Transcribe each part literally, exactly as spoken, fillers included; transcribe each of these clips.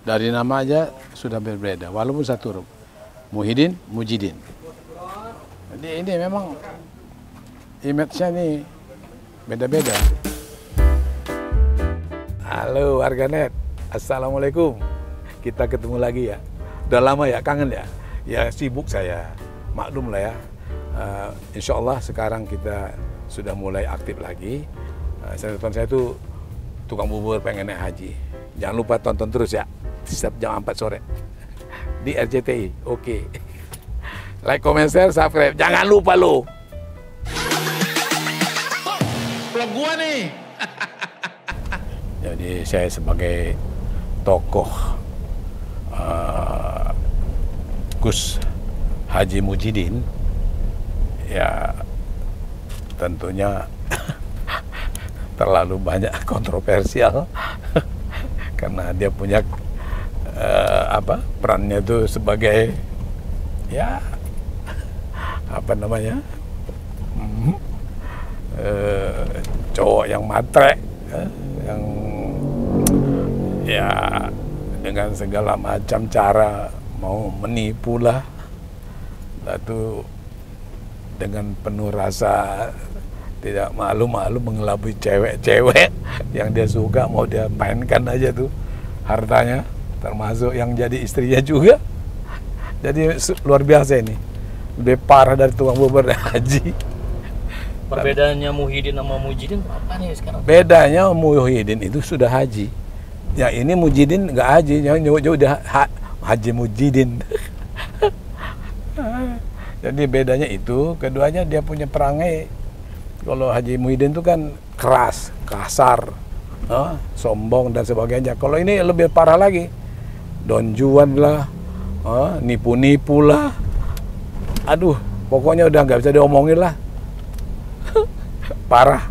Dari nama aja sudah berbeda, walaupun satu huruf. Muhyiddin, Mujidin. Jadi ini memang image-nya nih beda-beda. Halo warganet, assalamualaikum. Kita ketemu lagi ya. Udah lama ya, kangen ya. Ya sibuk saya, maklum lah ya. Uh, insya Allah sekarang kita sudah mulai aktif lagi. Uh, saya depan saya tuh tukang bubur pengen naik haji. Jangan lupa tonton terus ya, setiap jam empat sore di R C T I. Oke. Okay. Like, comment, share, subscribe. Jangan lupa lo. Vlog gua nih. Jadi saya sebagai tokoh uh, Gus Haji Mujidin, ya tentunya terlalu banyak kontroversial karena dia punya uh, apa perannya itu sebagai ya apa namanya hmm, uh, cowok yang matre, uh, yang ya dengan segala macam cara mau menipu lah, lalu dengan penuh rasa tidak malu-malu mengelabui cewek-cewek yang dia suka, mau dia mainkan aja tuh hartanya, termasuk yang jadi istrinya juga. Jadi luar biasa ini, lebih parah dari tukang bubur haji. Perbedaannya Muhyiddin sama Mujidin apa nih sekarang? Bedanya Muhyiddin itu sudah haji, ya ini Mujidin nggak haji, yang jauh-jauh udah ha Haji Mujidin. Jadi bedanya itu, keduanya dia punya perangai. Kalau Haji Muhyiddin itu kan keras, kasar, eh, sombong dan sebagainya. Kalau ini lebih parah lagi, Don Juan lah, eh, nipu-nipu lah. Aduh, pokoknya udah nggak bisa diomongin lah. Parah.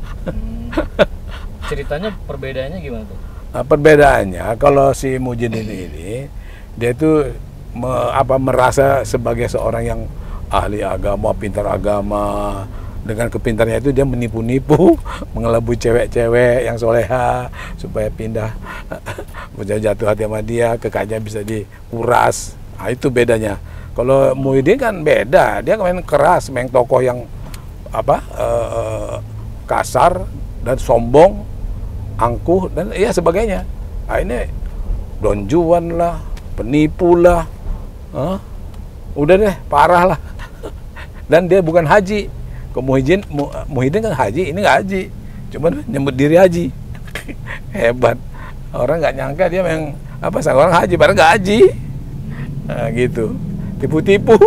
Ceritanya perbedaannya gimana tuh? Nah, perbedaannya kalau si Mujidin ini dia itu me, apa merasa sebagai seorang yang ahli agama, pintar agama. Dengan kepintarannya itu dia menipu-nipu, mengelabui cewek-cewek yang soleha supaya pindah, bisa jatuh hati sama dia, kekayaan bisa dikuras. Nah, itu bedanya. Kalau Muhyiddin kan beda, dia main keras, main tokoh yang apa eh, kasar dan sombong, angkuh dan iya sebagainya. Nah, ini Don Juan lah, penipu lah, huh? Udah deh parah lah. Dan dia bukan haji. Ke Muhyiddin, Muhyiddin kan haji, ini nggak haji, cuman nyebut diri haji. Hebat, orang nggak nyangka dia yang apa sang orang haji, padahal nggak haji. Nah, gitu, tipu-tipu.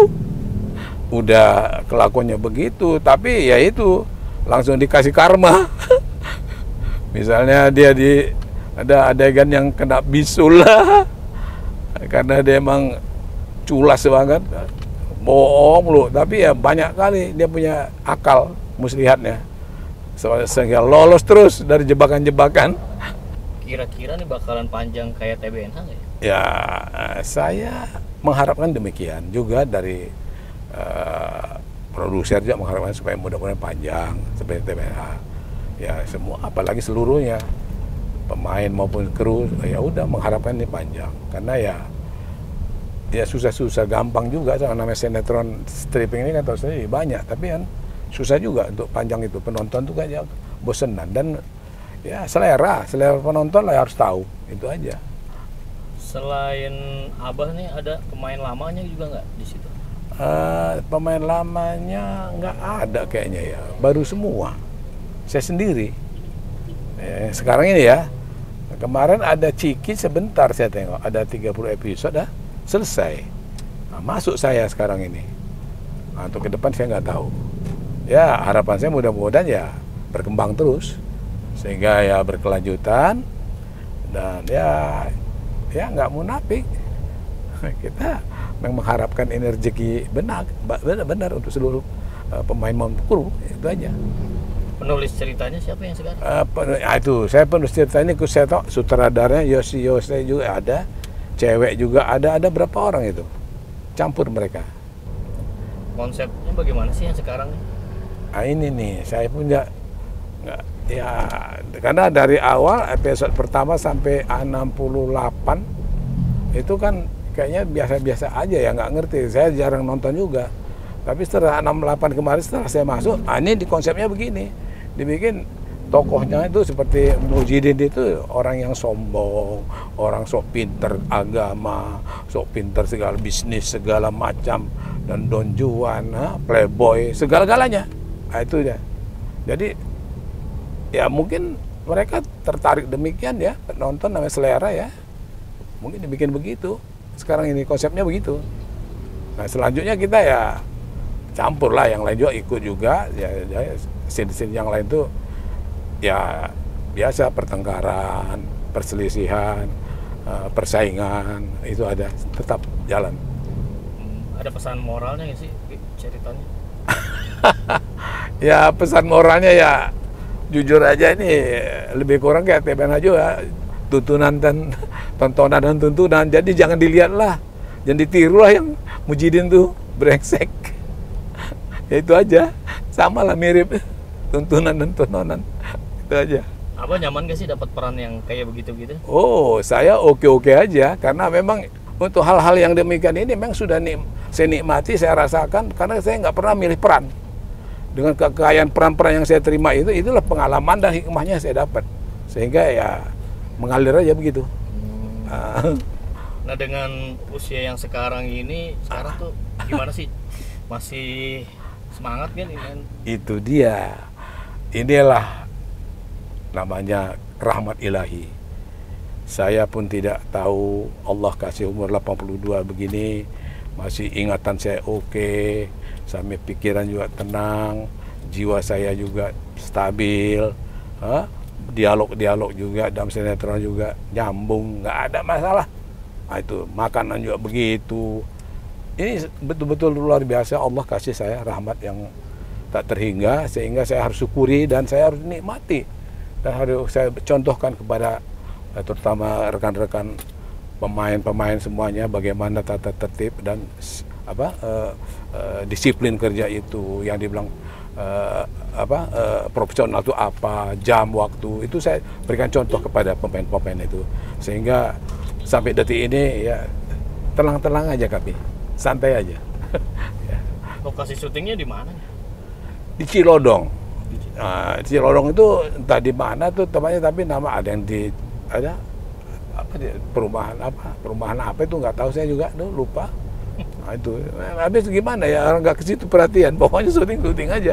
Udah kelakuannya begitu, tapi ya itu langsung dikasih karma. Misalnya dia di ada adegan yang kena bisul lah, karena dia emang culas banget. Bohong lu, tapi ya banyak kali dia punya akal muslihatnya sehingga lolos terus dari jebakan-jebakan. Kira-kira nih bakalan panjang kayak T B N H nggak ya? Ya, saya mengharapkan demikian juga dari uh, produser juga mengharapkan supaya mudah-mudahan panjang seperti T B N H. Ya semua, apalagi seluruhnya pemain maupun kru, ya udah mengharapkan ini panjang karena ya ya susah-susah, gampang juga sama namanya sinetron stripping ini kan tahu sendiri banyak, tapi kan susah juga untuk panjang itu, penonton tuh kayak bosenan dan ya selera selera penonton lah harus tahu itu aja. Selain Abah nih ada pemain lamanya juga nggak di situ? Uh, pemain lamanya nggak ada kayaknya ya, baru semua saya sendiri. Eh, sekarang ini ya, kemarin ada Ciki sebentar saya tengok, ada tiga puluh episode dah selesai. Nah, masuk saya sekarang ini. Nah, untuk ke depan saya nggak tahu. Ya harapan saya mudah-mudahan ya berkembang terus sehingga ya berkelanjutan dan ya ya nggak munafik. Kita memang mengharapkan energi benar benar untuk seluruh uh, pemain maupun kru, itu aja. Penulis ceritanya siapa yang sekarang? Uh, pen, ya itu saya penulis ceritanya, saya tahu sutradaranya Yosi Yose juga ada. Cewek juga ada, ada berapa orang itu, campur mereka. Konsepnya bagaimana sih yang sekarang? Nah ini nih, saya punya nggak ya, karena dari awal episode pertama sampai enam puluh delapan itu kan kayaknya biasa-biasa aja ya, nggak ngerti. Saya jarang nonton juga. Tapi setelah enam delapan kemarin setelah saya masuk, ah, ini di konsepnya begini. Dibikin tokohnya itu seperti Mujidin itu orang yang sombong, orang sok pinter agama, sok pinter segala bisnis segala macam, dan Don Juan, ha, playboy, segala-galanya. Nah, itu dia. Jadi ya mungkin mereka tertarik demikian ya, nonton namanya selera ya. Mungkin dibikin begitu. Sekarang ini konsepnya begitu. Nah selanjutnya kita ya campur lah, yang lain juga ikut juga. Ya, ya scene-scene yang lain tuh ya biasa, pertengkaran, perselisihan, uh, persaingan, itu ada, tetap jalan. Hmm, ada pesan moralnya nggak sih ceritanya? Ya pesan moralnya ya jujur aja ini lebih kurang kayak T B N aja, tuntunan dan tontonan dan tuntunan. Jadi jangan dilihat lah, jangan ditiru lah yang Mujidin tuh brengsek. Ya itu aja, sama lah, mirip tuntunan dan tontonan, itu aja. Abah nyaman gak sih dapat peran yang kayak begitu-gitu? Oh, saya oke-oke aja, karena memang untuk hal-hal yang demikian ini memang sudah nik saya nikmati, saya rasakan, karena saya nggak pernah milih peran. Dengan kekayaan peran-peran yang saya terima itu, itulah pengalaman dan hikmahnya saya dapat, sehingga ya mengalir aja begitu. Hmm. Nah dengan usia yang sekarang ini, sekarang tuh gimana sih? Masih semangat kan ini? Itu dia, inilah namanya rahmat ilahi. Saya pun tidak tahu, Allah kasih umur delapan puluh dua begini, masih ingatan saya oke, sampai pikiran juga tenang, jiwa saya juga stabil, dialog-dialog juga dalam sinetron juga nyambung, nggak ada masalah. Nah, itu makanan juga begitu. Ini betul-betul luar biasa, Allah kasih saya rahmat yang tak terhingga, sehingga saya harus syukuri dan saya harus nikmati, dan harus saya contohkan kepada terutama rekan-rekan pemain-pemain semuanya bagaimana tata tertib dan apa uh, uh, disiplin kerja itu, yang dibilang uh, apa uh, profesional itu apa, jam waktu itu saya berikan contoh kepada pemain-pemain itu, sehingga sampai detik ini ya tenang-tenang aja kami, santai aja. Ya. Lokasi syutingnya di mana? Di Cilodong. Nah, Cilodong itu entah di mana tuh tempatnya, tapi nama ada yang di ada apa di perumahan apa perumahan apa itu nggak tahu saya juga, tuh lupa. Nah, itu habis gimana ya, orang nggak ke situ perhatian, pokoknya syuting syuting aja.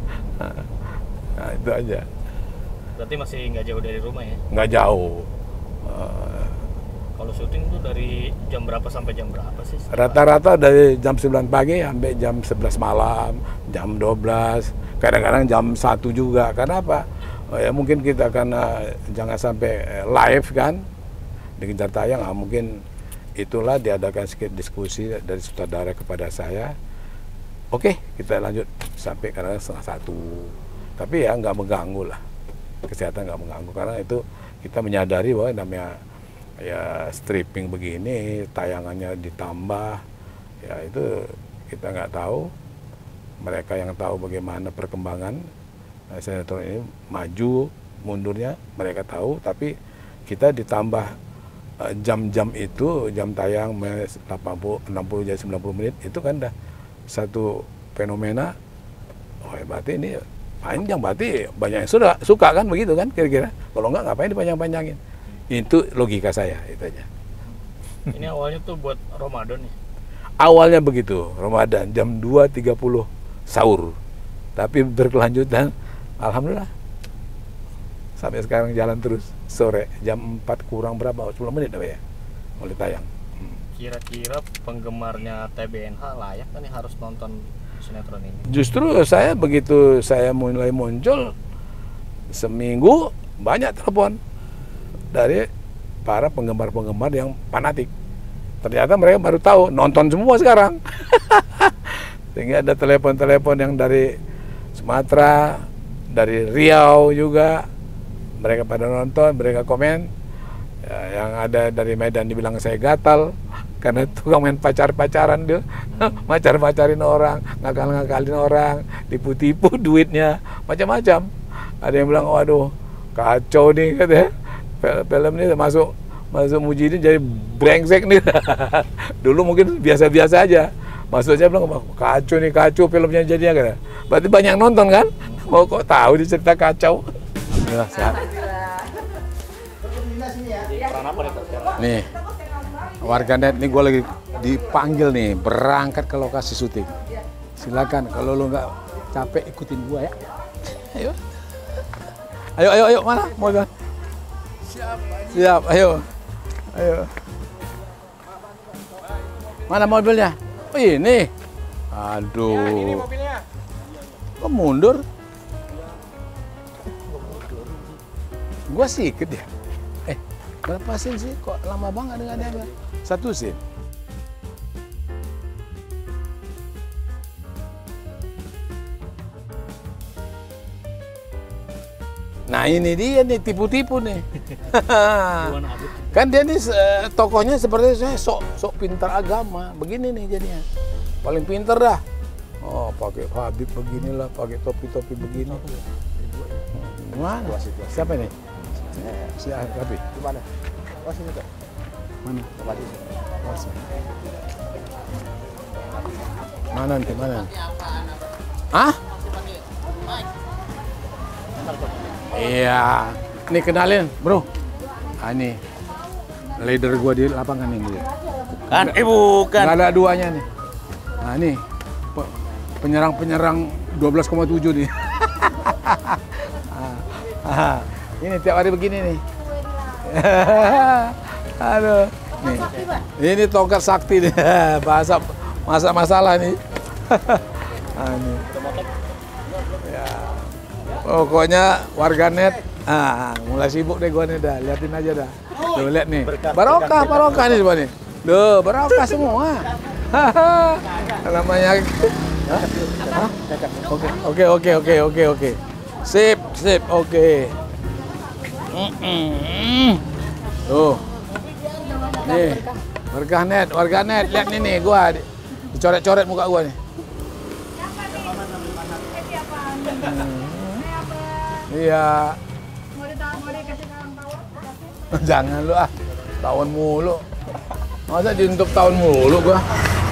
Nah, itu aja. Berarti masih nggak jauh dari rumah ya? Nggak jauh. Uh, Kalau syuting tuh dari jam berapa sampai jam berapa sih? Rata-rata dari jam sembilan pagi sampai jam sebelas malam, jam dua belas, kadang-kadang jam satu juga. Karena apa? Oh ya mungkin kita karena jangan sampai live kan, dikejar tayang, ah, mungkin itulah diadakan sedikit diskusi dari sutradara kepada saya. Oke, kita lanjut sampai kadang setengah satu. Tapi ya nggak mengganggu lah, kesehatan nggak mengganggu, karena itu kita menyadari bahwa namanya ya stripping begini, tayangannya ditambah, ya itu kita nggak tahu. Mereka yang tahu bagaimana perkembangan sinetron ini maju mundurnya mereka tahu, tapi kita ditambah jam-jam itu, jam tayang delapan puluh, enam puluh, jadi sembilan puluh menit, itu kan dah satu fenomena. Oh ya berarti ini panjang, berarti banyak yang sudah suka kan, begitu kan kira-kira. Kalau enggak ngapain dipanjang-panjangin. Itu logika saya, itu aja. Ini awalnya tuh buat Ramadan ya? Awalnya begitu, Ramadan jam dua tiga puluh sahur. Tapi berkelanjutan, alhamdulillah sampai sekarang jalan terus. Sore jam empat kurang berapa, sepuluh menit apa ya, mulai tayang. Hmm. Kira-kira penggemarnya T B N H layak kan nih harus nonton sinetron ini? Justru saya begitu saya mulai muncul, seminggu banyak telepon dari para penggemar-penggemar yang fanatik. Ternyata mereka baru tahu, nonton semua sekarang. Sehingga ada telepon-telepon yang dari Sumatera, dari Riau juga, mereka pada nonton, mereka komen. Ya, yang ada dari Medan dibilang saya gatal karena tukang main pacar-pacaran dia, pacar-pacarin orang, ngakal-ngakalin orang, tipu-tipu duitnya, macam-macam. Ada yang bilang, waduh kacau nih katanya, film ini termasuk masuk Mujidin jadi brengsek nih. Dulu mungkin biasa-biasa aja. Maksudnya bilang kacau nih, kacau filmnya jadinya kan. Berarti banyak nonton kan? Mau kok tahu di cerita kacau. Alhamdulillah sehat. Nih, warganet nih gue lagi dipanggil nih berangkat ke lokasi syuting. Silakan kalau lo nggak capek ikutin gua ya. Ayo. Ayo ayo ayo mana mobil? Siap. Siap, ayo. Ayo. Mana mobilnya? Oh, ini. Aduh. Ya, ini mobilnya. Kok mundur? Gua sikit ya. Eh, berapa sen sih? Kok lama banget dengan dia? Satu sen. Nah ini dia nih tipu-tipu nih. Kan dia nih uh, tokohnya seperti saya sok sok pintar agama. Begini nih jadinya. Paling pintar dah. Oh pakai Habib beginilah, pakai topi-topi begini. Mana? Siapa ini? Si Habib. Di mana? Oh sini tuh. Mana? Mana nanti mana? Ah? Iya, ini kenalin, bro. Ah, ini leader gua di lapangan ini. Kan, eh bukan. Nggak ada duanya nih. Nah, ini penyerang-penyerang dua belas koma tujuh nih. ah, ini tiap hari begini nih. Aduh, nih. Ini tongkat sakti nih. Bahasa masa masalah nih. ah, ini. Ya. Pokoknya warganet, ah, mulai sibuk deh gua nih dah, liatin aja dah. Tuh lihat nih, barokah, barokah nih semua nih. Duh, barokah semua. Namanya. Oke, oke, oke, oke, oke, oke. Sip, sip, oke. Tuh, nih, warganet, warganet, lihat nih nih, gua dicoret-coret muka gua nih. Iya. Jangan lu ah, tahun mulu. Masa diuntuk tahun mulu gua.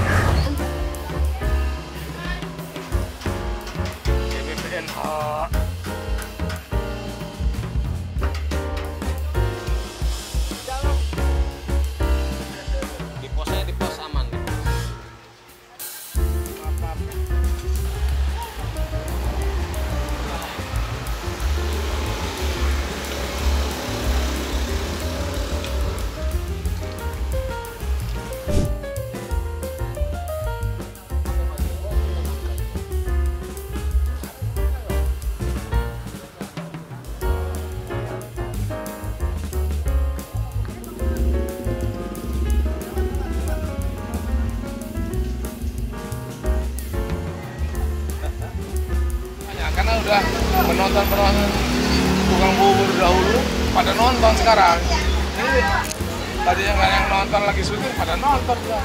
Di posnya di pos aman. Karena udah menonton-penonton tukang bubur dahulu pada nonton sekarang. Ini tadi yang nggak yang nonton lagi syuting pada nonton ya.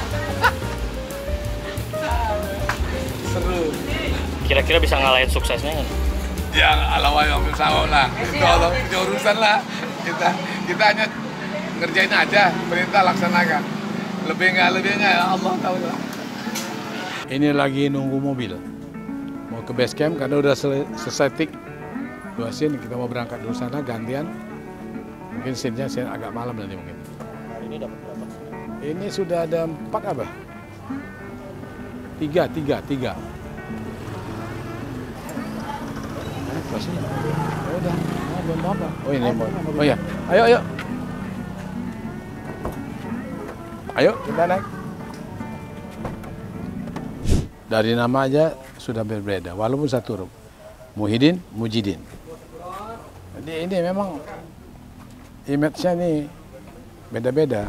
Seru. Kira-kira bisa ngalahin suksesnya nggak? Ya ala wayo misalnya lah. Itu Allah punya urusan lah. Kita kita hanya ngerjain aja, perintah laksanakan. Lebih nggak lebihnya ya Allah tahu lah. Ini lagi nunggu mobil. Mau ke base camp karena udah sel selesai tik dua scene, kita mau berangkat dulu sana gantian. Mungkin scene-nya scene agak malam nanti mungkin. Hari ini dapat berapa? Ini sudah ada empat apa? Tiga, tiga, tiga. Eh, pastinya. Oh, udah, oh, belum apa? Oh ini mau. Oh ya, ayo, ayo. Ayo, kita naik. Dari nama aja sudah berbeda, walaupun satu huruf. Muhyiddin, Mujidin. Jadi ini memang image-nya nih beda-beda.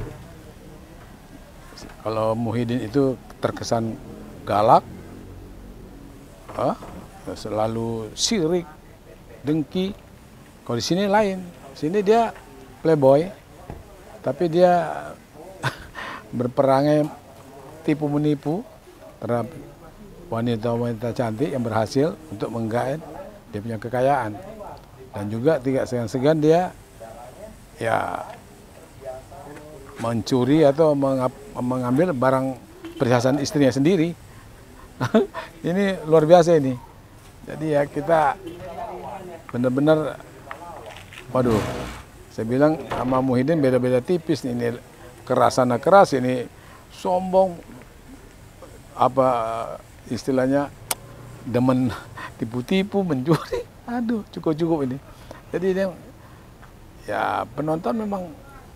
Kalau Muhyiddin itu terkesan galak, ah, selalu sirik, dengki. Kalau di sini lain, sini dia playboy, tapi dia berperangai tipu menipu terhadap wanita-wanita cantik yang berhasil untuk menggait dia punya kekayaan. Dan juga tidak segan-segan dia ya mencuri atau mengap- mengambil barang perhiasan istrinya sendiri. Ini luar biasa ini. Jadi ya kita benar-benar, waduh, saya bilang sama Muhyiddin beda-beda tipis nih. Ini kerasana keras, ini sombong, apa istilahnya demen tipu-tipu, mencuri. Aduh, cukup-cukup ini. Jadi ini ya penonton memang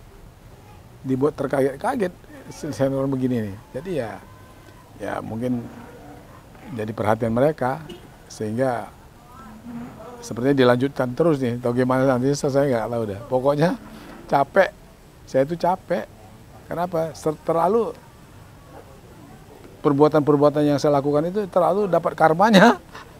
dibuat terkaget-kaget sinetron begini nih. Jadi ya ya mungkin jadi perhatian mereka sehingga sepertinya dilanjutkan terus nih. Atau gimana nanti saya nggak tahu dah. Pokoknya capek. Saya itu capek. Kenapa? Terlalu perbuatan-perbuatan yang saya lakukan itu terlalu dapat karmanya.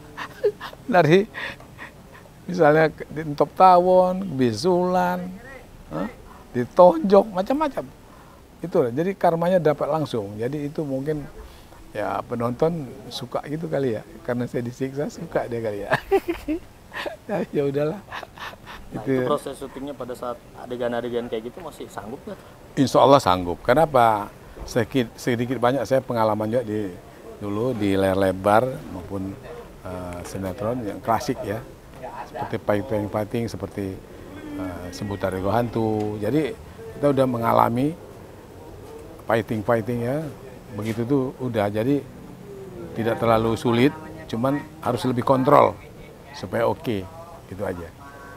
Dari misalnya ditop tawon, bisulan, huh? ditonjok, macam-macam. Itu, jadi karmanya dapat langsung. Jadi itu mungkin ya penonton suka gitu kali ya, karena saya disiksa suka dia kali ya. Ya udahlah. Nah, itu, itu proses syutingnya pada saat adegan-adegan kayak gitu masih sanggup nggak? Insya Allah sanggup. Kenapa? Sedikit, sedikit banyak saya pengalaman juga di dulu di layar lebar maupun uh, sinetron yang klasik ya, seperti fighting-fighting, seperti uh, Sebutan Rego Hantu. Jadi kita udah mengalami fighting-fighting ya, begitu tuh udah, jadi tidak terlalu sulit, cuman harus lebih kontrol supaya oke, okay. Gitu aja.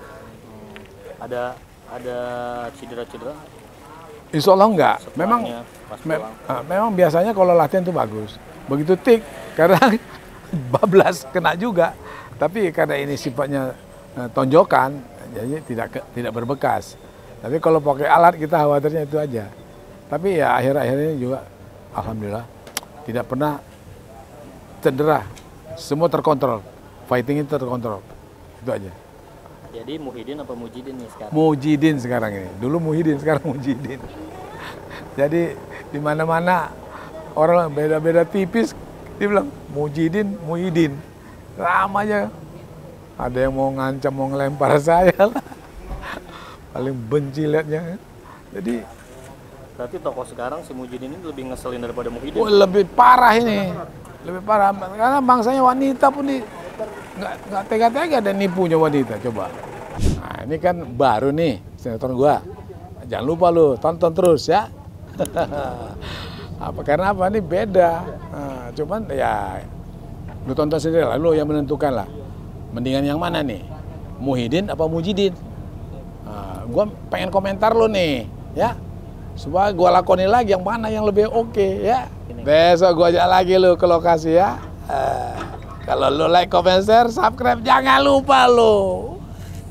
Ada ada cedera-cedera? Insya Allah enggak. Memang me uh, memang biasanya kalau latihan tuh bagus. Begitu tik, kadang bablas kena juga. Tapi karena ini sifatnya uh, tonjokan, jadi tidak ke, tidak berbekas. Tapi kalau pakai alat kita khawatirnya itu aja. Tapi ya akhir-akhir ini juga alhamdulillah tidak pernah cedera. Semua terkontrol. Fighting itu terkontrol. Itu aja. Jadi Muhyiddin apa Mujidin nih sekarang? Mujidin sekarang ini. Dulu Muhyiddin, sekarang Mujidin. Jadi di mana-mana orang beda-beda tipis, dia bilang Mujidin, Muhyiddin. Lama aja. Ada yang mau ngancam, mau ngelempar saya lah. Paling benci liatnya. Jadi berarti tokoh sekarang si Mujidin ini lebih ngeselin daripada Muhyiddin? oh, lebih parah ini. Lebih parah. Karena bangsanya wanita pun di nggak nggak tega-tega ada nipunya wanita, coba. Nah ini kan baru nih sinetron gua, jangan lupa lu tonton terus ya. Apa karena apa ini beda, nah, cuman ya lu tonton sendiri lah, lu yang menentukan lah, mendingan yang mana nih, Muhyiddin apa Mujidin. Nah, gua pengen komentar lu nih ya, supaya gua lakonin lagi yang mana yang lebih oke okay, ya. Besok gua ajak lagi lu ke lokasi ya. Uh, Kalau lo like, comment, share, subscribe, jangan lupa lo.